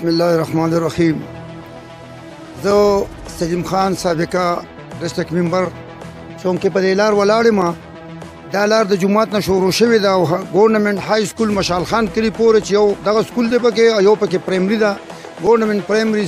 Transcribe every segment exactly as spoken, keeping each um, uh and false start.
بسم الله الرحمن الرحیم. زه سلیم خان سابقه ډسټرکټ ممبر چونکې په دې لار ولاړ یم. دا لار د جومات نه شروع شوې ده او ګورنمنټ های سکول مشال خان کلي پورې چې یو دغه سکول دی پکې یو پکې پرایمري ده ګورنمنټ پرایمري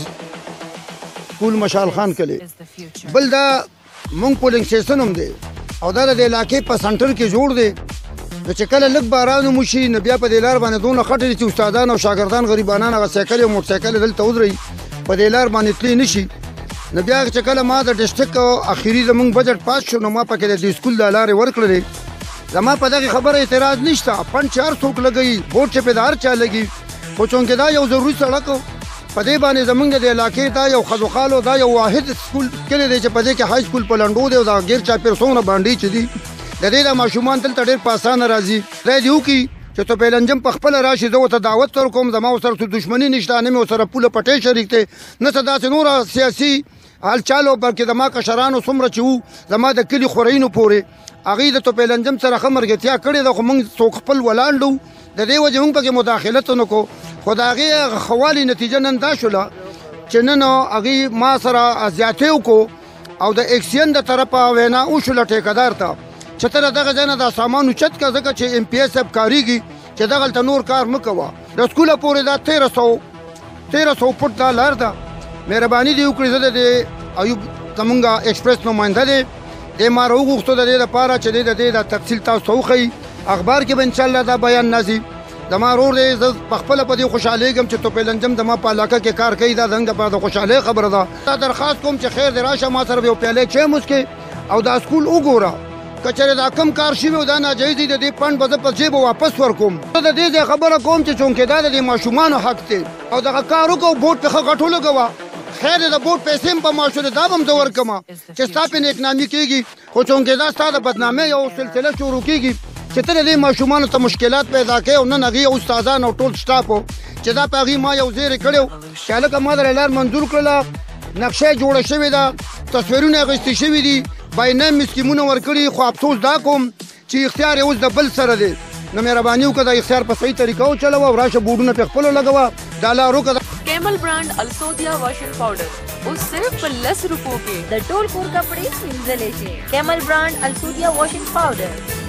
سکول مشال خان کلي. بل دا مونږ پولینګ سټیشن هم دی او دا د علاقې په سنټر کې جوړ دی. نو چې کله لږ باران وشي نو بیا په دې لار باندې دونه خټې چې استادان او شاګردان غریبانان هغه سایکل او موټر سایکل دلته ودرئ په دې لار باندې تللی نه شي. نو بیا چې کله ما د ډسټرکټ اخري زموږ بجټ پاس شو نو ما پکې د دې سکول د لارې ورکړلې. زما په دغه خبره اعتراض نشته، پنځ چار څوک لګوي بورډ چې په د هر چا لګي، خو چونکې دا یو ضروري سړک په دې باندې زموږ د علاقې دا یو ښځوخالو دا یو واحد سکول کلی دی چې په دې کې های سکول په لنډو دی او دا ګیر چاپېر څومره بانډې چې دي د دې د ماشومان دلته ډېر په اسانه راځي. خدای دې وکړي چې توپیلنجم په خپله راشي، زه ورته دعوت ورکوم. زما ورسره څه دښمني نشته، نه مې ورسره پوله پټۍ شریک دی، نه څه داسې نوره سیاسي حال چالو، بلکې زما کشرانو څومره چې وو زما د کلي خورینو پورې هغوی د توپیلنجم سره ښه ملګرتیا کړې ده، خو موږ څوک خپل ولاړ وو. د دې وجې موږ پکې مداخلت ونه کړو، خو د هغې هغه ښه والي نتیجه نن دا شوله چې نن هغوی ما سره زیاتې وکړو او د اکسین د طرفه وینا وشوله ټیکهدار ته چې ته دغه ځای نه دا سامان اوچت کړه، ځکه چې ایم پي ایس صاحب کارېږي چې دغلته نور کار مه کوه. د سکوله پورې دا تېره سو تېره سو فوټ دا لار ده. مهرباني دې وکړي، زه د دې ایوب زمونږ ایکسپریس نماینده دی، دې ما راوغوښتو د دې دپاره چې دې د دې د تفصیل تاسو ته وښیي. اخبار کې به انشاءالله دا بیان نازي. زما ورور دی، زه پخپله په دې خوشحالېږم چې توپیلنجم زما په علاقه کې کار کوي. دا زموږ دپاره د خوشحالۍ خبره ده. دا درخواست کوم چې خیر دې راشه ما سره به یو پیالې چای وڅښې او دا سکول وګوره. که چېرې دا کم کار شوي او دا ناجایز دی د دې فنډ به زه په جیبه واپس ورکوم. زه د دې ځای خبره کوم چې چونکې دا د دې ماشومانو حق دی او دغه کار وکړو، بوټ پې ښه غټ ولګوه. خیر د بوټ پیسې هم په ما شولې، دا به هم زه ورکړم چې ستا پې نیکنامي کېږي، خو چونکې دا ستا د بدنامۍ یو سلسله شروع کېږي چې ته د دې ماشومانو ته مشکلات پیدا کوې او نن هغې استادان او ټول سټاف چې دا په هغې ما یو زیری کړی و چې هلکه ما د لار منظور کړله، نقشه یې جوړه شوې ده، تصویرونه یې اخیستې شوي دي، باینام مې سکیمونه ورکړي، خو افسوس دا کوم چې اختیار یې اوس د بل سره دی. نو مهرباني وکړه دا اختیار په صحیح طریقه وچلوه او راشه بورډونه پې خپلو لګوه. دا لار وکړه. کیمل برانڈ السودیا واشنگ پاؤڈر اس صرف په لس روپو کې د ټول کور کپړې وینځلې شي. کیمل برانڈ السودیا واشنگ پاؤډر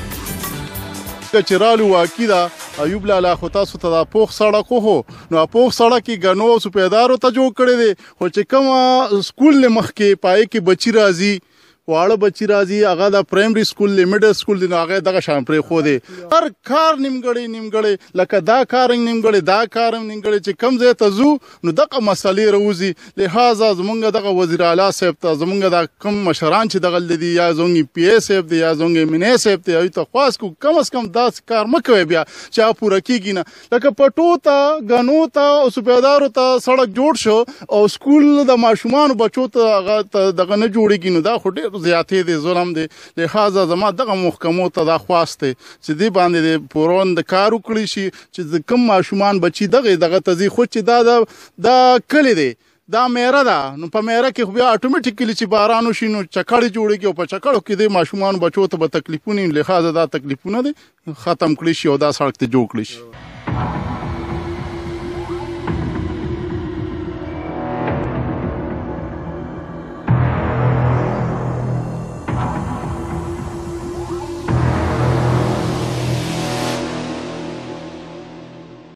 چې رالو واقع ده ایوب لالا، خو تاسو ته دا پوخ سړک وهو نو پوخ سړک کې ګنو او سپیدارو ته جوړ کړی دی، خو چې کومه سکول نه مخکې پای کې بچي راځي، واړه بچي راځي، هغه د پرایمري سکول دی میډل سکول دی، نو هغه دغه شان پرېښودی. هر کار نیمګړی نیمګړی، لکه دا کار هم نیمګړی دا کار هم نیمګړی، چې کوم ځای ته ځو نو دغه مسلې راوځي. لہذا زمونږ دغه وزیر اعلی صاحب ته زمونږ دا کوم مشران چې دغلته دي، یا زمونږ پي اے صاحب دی یا زمونږ ایم این اے صاحب دی، هغوی ته خواست کوو کم از کم داسې کار مه کوئ بیا چې هغه پوره کېږي نه. لکه پټو ته ګنو ته او سپیدارو ته سړک جوړ شو او سکول د ماشومانو بچو ته هغه دغه نه جوړېږي، نو دا خو ډېر زیاتې دی، ظلم دی. لہذا زما دغه محکمو ته دا خواست دی چې دې باندې د پوروند کار وکړی شي چې کوم ماشومان بچي دغه دغه ته ځي. خو چې دا دا کلی دی، دا میره ده، نو په میره کې خو بیا اټومیټیکلی چې باران وشي نو چکړې جوړېږي او په چکړو کې د ماشومانو بچو ته به تکلیفونه وي. لہذا دا تکلیفونه دی ختم کړي شي او دا سړک ته جوړ کړي شي.